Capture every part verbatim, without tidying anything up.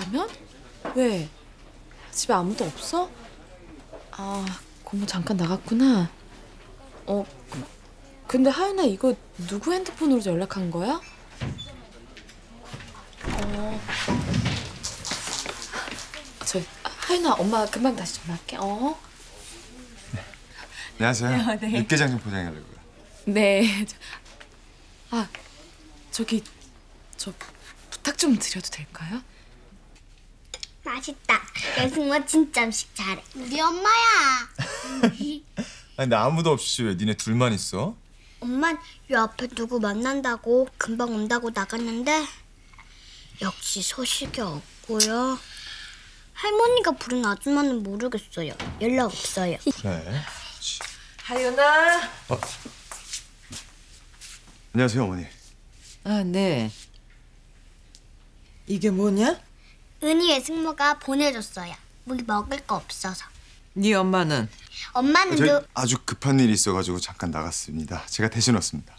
가면? 왜? 집에 아무도 없어? 아, 고모 잠깐 나갔구나. 어, 근데 하윤아 이거 누구 핸드폰으로 연락한 거야? 어, 저 하윤아 엄마 금방 다시 전화할게. 어? 네. 안녕하세요. 네. 육개장 좀 포장해달라고요. 네. 아, 저기 저 부탁 좀 드려도 될까요? 맛있다. 여승모 진짜 음식 잘해. 우리 엄마야. 아니, 근데 아무도 없이 왜 니네 둘만 있어? 엄만 요 앞에 누구 만난다고 금방 온다고 나갔는데 역시 소식이 없고요. 할머니가 부른 아줌마는 모르겠어요. 연락 없어요. 그래. 하윤아. 어. 안녕하세요, 어머니. 아, 네. 이게 뭐냐? 은희 외숙모가 보내줬어요. 우리 먹을 거 없어서. 네 엄마는? 엄마는 저희 너... 아주 급한 일이 있어가지고 잠깐 나갔습니다. 제가 대신 왔습니다.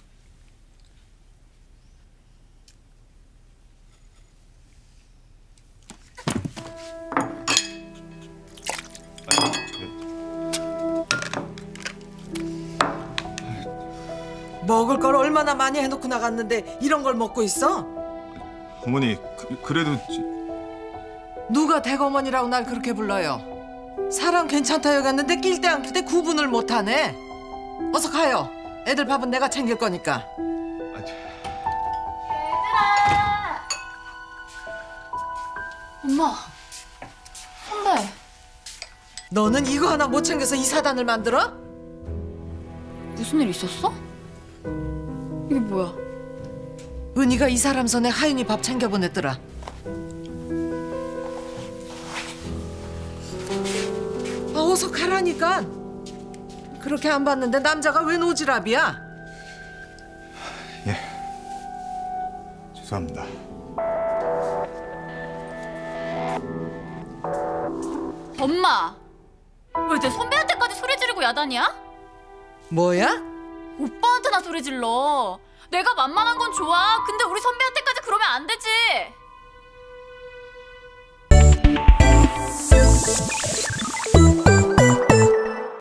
먹을 걸 얼마나 많이 해놓고 나갔는데 이런 걸 먹고 있어? 어머니, 그, 그래도... 누가 대거머니라고 날 그렇게 불러요? 사람 괜찮다 여겼는데 낄 때 안 낄 때 구분을 못하네. 어서 가요. 애들 밥은 내가 챙길 거니까. 엄마, 선배. 너는 이거 하나 못 챙겨서 이 사단을 만들어? 무슨 일 있었어? 이게 뭐야? 은희가 이 사람 손에 하윤이 밥 챙겨 보냈더라. 아, 어서 가라니까. 그렇게 안 봤는데 남자가 왜 노지랖이야? 예. 죄송합니다. 엄마! 왜 내 선배한테까지 소리 지르고 야단이야? 뭐야? 오빠한테나 소리 질러. 내가 만만한 건 좋아. 근데 우리 선배한테까지 그러면 안 되지.